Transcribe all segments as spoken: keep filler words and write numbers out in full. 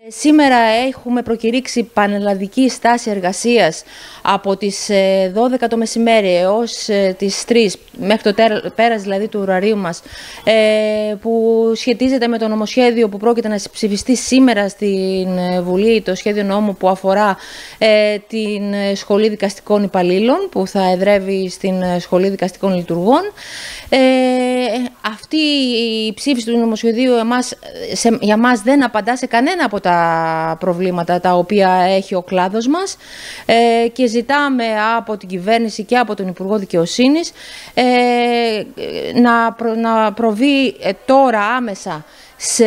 Σήμερα έχουμε προκηρύξει πανελλαδική στάση εργασίας από τις δώδεκα το μεσημέρι έως τις τρεις, μέχρι το πέρας δηλαδή του ωραρίου μας, που σχετίζεται με το νομοσχέδιο που πρόκειται να ψηφιστεί σήμερα στην Βουλή, το σχέδιο νόμου που αφορά την Σχολή Δικαστικών Υπαλλήλων, που θα εδρεύει στην Σχολή Δικαστικών Λειτουργών. Αυτή η ψήφιση του νομοσχεδίου εμάς, σε, για μας δεν απαντά σε κανένα από τα προβλήματα τα οποία έχει ο κλάδος μας, ε, και ζητάμε από την κυβέρνηση και από τον Υπουργό Δικαιοσύνης ε, να, προ, να προβεί ε, τώρα άμεσα σε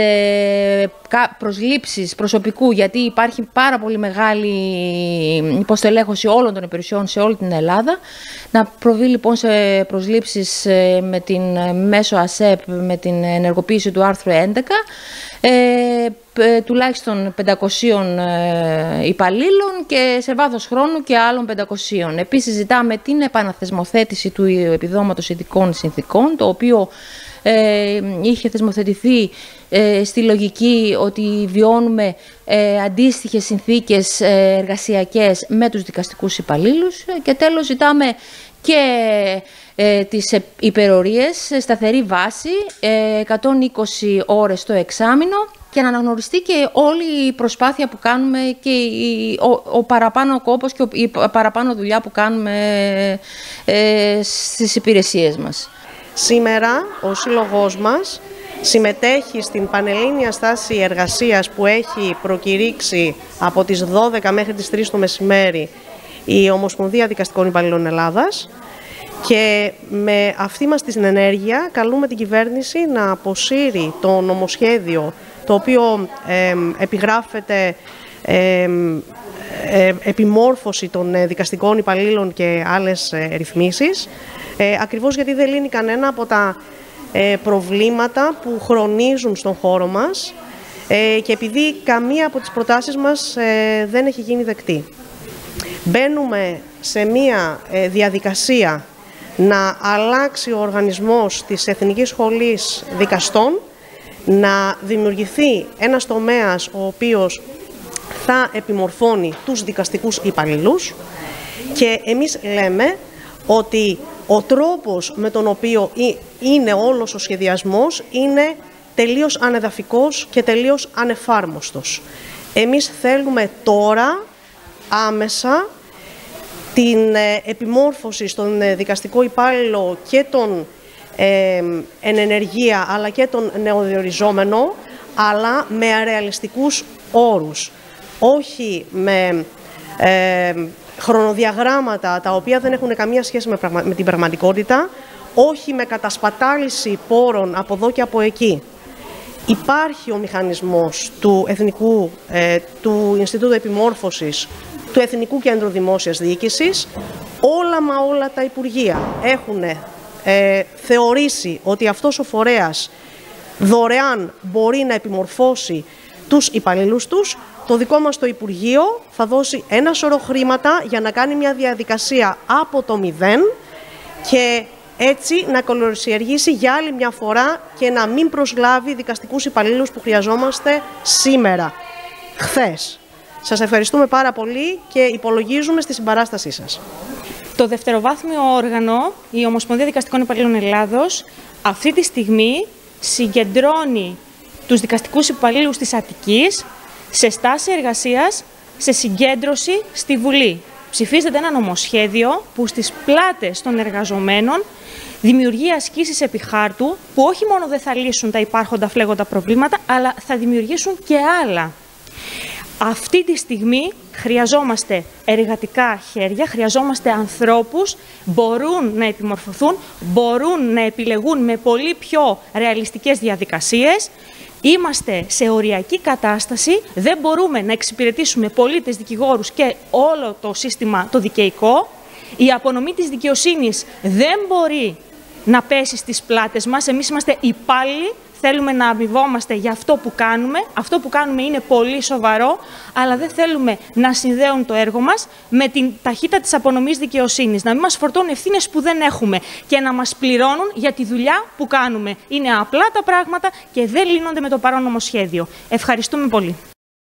προσλήψεις προσωπικού, γιατί υπάρχει πάρα πολύ μεγάλη υποστελέχωση όλων των υπηρεσιών σε όλη την Ελλάδα. Να προβεί λοιπόν σε προσλήψεις με την μέσω ΑΣΕΠ, με την ενεργοποίηση του άρθρου έντεκα, ε, τουλάχιστον πεντακοσίων υπαλλήλων και σε βάθος χρόνου και άλλων πεντακοσίων. Επίσης ζητάμε την επαναθεσμοθέτηση του επιδόματος ειδικών συνθήκων, το οποίο Ε, είχε θεσμοθετηθεί ε, στη λογική ότι βιώνουμε ε, αντίστοιχες συνθήκες ε, εργασιακές με τους δικαστικούς υπαλλήλους. Και τέλος ζητάμε και ε, τις υπερορίες σε σταθερή βάση, ε, εκατόν είκοσι ώρες το εξάμηνο, και να αναγνωριστεί και όλη η προσπάθεια που κάνουμε και η, ο, ο παραπάνω κόπος και η παραπάνω δουλειά που κάνουμε ε, στις υπηρεσίες μας. Σήμερα ο Σύλλογός μας συμμετέχει στην πανελλήνια στάση εργασίας που έχει προκηρύξει από τις δώδεκα μέχρι τις τρεις το μεσημέρι η Ομοσπονδία Δικαστικών Υπαλλήλων Ελλάδας, και με αυτή μας την ενέργεια καλούμε την κυβέρνηση να αποσύρει το νομοσχέδιο το οποίο ε, επιγράφεται ε, ε, επιμόρφωση των δικαστικών υπαλλήλων και άλλες ε, ρυθμίσεις, Ε, ακριβώς γιατί δεν λύνει κανένα από τα ε, προβλήματα που χρονίζουν στον χώρο μας, ε, και επειδή καμία από τις προτάσεις μας ε, δεν έχει γίνει δεκτή. Μπαίνουμε σε μία ε, διαδικασία να αλλάξει ο οργανισμός της Εθνικής Σχολής Δικαστών, να δημιουργηθεί ένας τομέας ο οποίος θα επιμορφώνει τους δικαστικούς υπαλλήλους, και εμείς λέμε ότι ο τρόπος με τον οποίο είναι όλος ο σχεδιασμός είναι τελείως ανεδαφικός και τελείως ανεφάρμοστος. Εμείς θέλουμε τώρα άμεσα την επιμόρφωση στον δικαστικό υπάλληλο και τον ε, εν ενεργεία αλλά και τον νεοδιοριζόμενο, αλλά με αρεαλιστικούς όρους, όχι με ε, χρονοδιαγράμματα τα οποία δεν έχουν καμία σχέση με, πραγμα... με την πραγματικότητα, όχι με κατασπατάληση πόρων από εδώ και από εκεί. Υπάρχει ο μηχανισμός του, Εθνικού, ε, του Ινστιτούτου Επιμόρφωσης, του Εθνικού Κέντρου Δημόσιας Διοίκησης. Όλα μα όλα τα Υπουργεία έχουν ε, θεωρήσει ότι αυτός ο φορέας δωρεάν μπορεί να επιμορφώσει τους υπαλλήλους τους. Το δικό μας το Υπουργείο θα δώσει ένα σωρό χρήματα για να κάνει μια διαδικασία από το μηδέν και έτσι να κολοσιεργήσει για άλλη μια φορά και να μην προσλάβει δικαστικούς υπαλλήλους που χρειαζόμαστε σήμερα, χθες. Σας ευχαριστούμε πάρα πολύ και υπολογίζουμε στη συμπαράστασή σας. Το δευτεροβάθμιο όργανο, η Ομοσπονδία Δικαστικών Υπαλλήλων Ελλάδος, αυτή τη στιγμή συγκεντρώνει τους δικαστικούς υπαλλήλους της Αττικής σε στάση εργασίας, σε συγκέντρωση στη Βουλή. Ψηφίζεται ένα νομοσχέδιο που στις πλάτες των εργαζομένων δημιουργεί ασκήσεις επί χάρτου που όχι μόνο δεν θα λύσουν τα υπάρχοντα φλέγοντα προβλήματα, αλλά θα δημιουργήσουν και άλλα. Αυτή τη στιγμή χρειαζόμαστε εργατικά χέρια, χρειαζόμαστε ανθρώπους, μπορούν να επιμορφωθούν, μπορούν να επιλεγούν με πολύ πιο ρεαλιστικές διαδικασίες. Είμαστε σε οριακή κατάσταση, δεν μπορούμε να εξυπηρετήσουμε πολίτες, δικηγόρους και όλο το σύστημα το δικαιικό. Η απονομή της δικαιοσύνης δεν μπορεί να πέσει στις πλάτες μας. Εμείς είμαστε υπάλληλοι, θέλουμε να αμοιβόμαστε για αυτό που κάνουμε. Αυτό που κάνουμε είναι πολύ σοβαρό, αλλά δεν θέλουμε να συνδέουν το έργο μας με την ταχύτητα της απονομής δικαιοσύνης. Να μην μας φορτώνουν ευθύνες που δεν έχουμε και να μας πληρώνουν για τη δουλειά που κάνουμε. Είναι απλά τα πράγματα και δεν λύνονται με το παρόν νομοσχέδιο. Ευχαριστούμε πολύ.